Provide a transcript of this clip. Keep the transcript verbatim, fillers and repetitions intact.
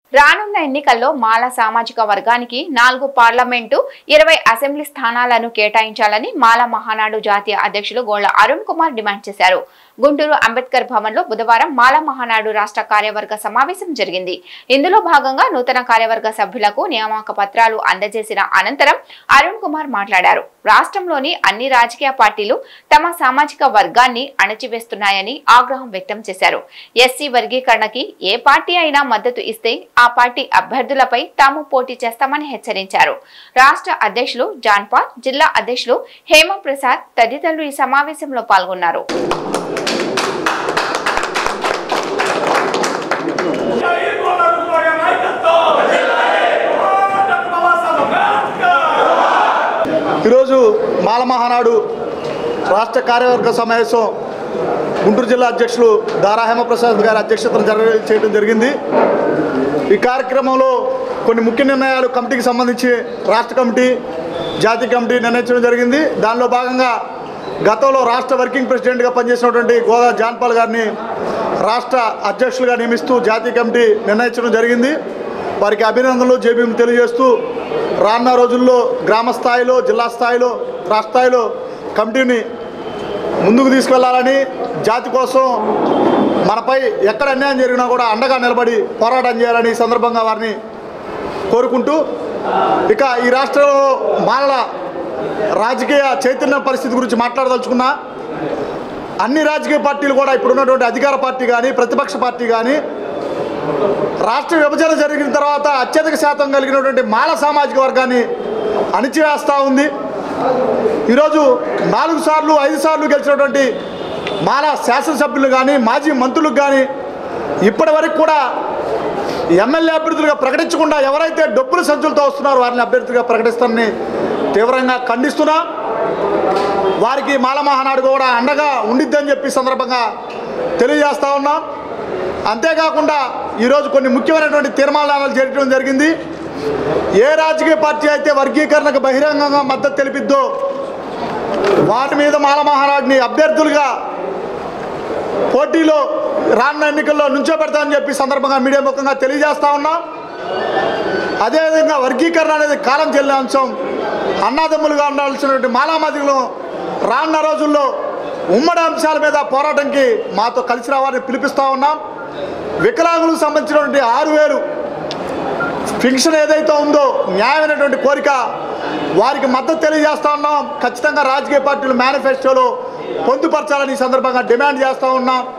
రానున్న ఎన్నికల్లో మాల సామాజిక వర్గానికి నాలుగు పార్లమెంటు ఇరవై అసెంబ్లీ స్థానాలను కేటాయించాలని మాల మహానాడు జాతీయ అధ్యక్షులు గోళ్ల అరుణ్ కుమార్ డిమాండ్ చేశారు. గుంటూరు అంబేద్కర్ భవన్ లో బుధవారం మాల మహానాడు రాష్ట్ర కార్యవర్గ సమావేశం జరిగింది. ఇందులో భాగంగా నూతన కార్యవర్గ సభ్యులకు నియామక పత్రాలు అందజేసిన అనంతరం అరుణ్ కుమార్ మాట్లాడారు. రాష్ట్రంలోని అన్ని రాజకీయ పార్టీలు తమ సామాజిక వర్గాన్ని అణచివేస్తున్నాయని ఆగ్రహం వ్యక్తం చేశారు. ఎస్సీ వర్గీకరణకి ఏ పార్టీ అయినా మద్దతు ఇస్తే ఆ పార్టీ అభ్యర్థులపై తాము పోటీ చేస్తామని హెచ్చరించారు. రాష్ట్ర అధ్యక్షులు జాన్పాల్, జిల్లా అధ్యక్షులు హేమప్రసాద్ తదితరులు ఈ సమావేశంలో పాల్గొన్నారు. ఈరోజు మాల మహానాడు రాష్ట్ర కార్యవర్గ సమావేశం గుంటూరు జిల్లా అధ్యక్షులు దారా హేమప్రసాద్ గారి అధ్యక్షతను జరగ చేయడం జరిగింది. ఈ కార్యక్రమంలో కొన్ని ముఖ్య నిర్ణయాలు కమిటీకి సంబంధించి రాష్ట్ర కమిటీ, జాతీయ కమిటీ నిర్ణయించడం జరిగింది. దానిలో భాగంగా గతంలో రాష్ట్ర వర్కింగ్ ప్రెసిడెంట్గా పనిచేసినటువంటి గోదా జాన్పాల్ గారిని రాష్ట్ర అధ్యక్షులుగా నియమిస్తూ జాతీయ కమిటీ నిర్ణయించడం జరిగింది. వారికి అభినందనలు, జేబీఎం తెలియజేస్తూ రానున్న రోజుల్లో గ్రామ స్థాయిలో, జిల్లా స్థాయిలో, రాష్ట్ర స్థాయిలో కమిటీని ముందుకు తీసుకెళ్లాలని, జాతి కోసం మనపై ఎక్కడ అన్యాయం జరిగినా కూడా అండగా నిలబడి పోరాటం చేయాలని సందర్భంగా వారిని కోరుకుంటూ, ఇక ఈ రాష్ట్రంలో మానల రాజకీయ చైతన్య పరిస్థితి గురించి మాట్లాడదలుచుకున్నా, అన్ని రాజకీయ పార్టీలు కూడా ఇప్పుడున్నటువంటి అధికార పార్టీ కానీ, ప్రతిపక్ష పార్టీ కానీ రాష్ట్ర విభజన జరిగిన తర్వాత అత్యధిక శాతం కలిగినటువంటి మాల సామాజిక వర్గాన్ని అణిచివేస్తూ ఉంది. ఈరోజు నాలుగు సార్లు ఐదు సార్లు గెలిచినటువంటి మాల శాసనసభ్యులు కానీ, మాజీ మంత్రులకు కానీ ఇప్పటి వరకు కూడా ఎమ్మెల్యే అభ్యర్థులుగా ప్రకటించకుండా ఎవరైతే డబ్బుల సంచులతో వస్తున్నారో వారిని అభ్యర్థిగా ప్రకటిస్తారని తీవ్రంగా ఖండిస్తున్నా. వారికి మాల మహానాడు కూడా అండగా ఉండిద్దని చెప్పి సందర్భంగా తెలియజేస్తూ ఉన్నాం. అంతేకాకుండా ఈరోజు కొన్ని ముఖ్యమైనటువంటి తీర్మానాలు చేయడం జరిగింది. ఏ రాజకీయ పార్టీ అయితే వర్గీకరణకు బహిరంగంగా మద్దతు తెలిపిద్దో వారి మీద మాల మహానాడుని అభ్యర్థులుగా పోటీలో రానున్న ఎన్నికల్లో నుంచోబెడతామని చెప్పి సందర్భంగా మీడియా ముఖంగా తెలియజేస్తా ఉన్నాం. అదేవిధంగా వర్గీకరణ అనేది కాలం చెల్లిన అంశం. అన్నాదమ్ములుగా ఉండాల్సినటువంటి మాలామాదిగలు రానున్న రోజుల్లో ఉమ్మడి అంశాల మీద పోరాటంకి మాతో కలిసి రావాలని పిలిపిస్తూ ఉన్నాం. వికలాంగులకు సంబంధించినటువంటి ఆరు వేలు పెన్షన్ ఏదైతే ఉందో న్యాయమైనటువంటి కోరిక వారికి మద్దతు తెలియజేస్తూ ఉన్నాం. ఖచ్చితంగా రాజకీయ పార్టీలు మేనిఫెస్టోలో పొందుపరచాలని ఈ సందర్భంగా డిమాండ్ చేస్తూ ఉన్నాం.